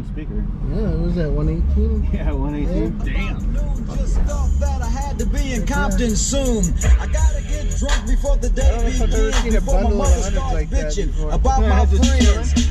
one speaker. Yeah, it was at 118. Yeah, 118. Yeah. Damn. Just thought that I had to be in Compton soon. I gotta get drunk before the day begins. Before my mother starts bitching about my friends.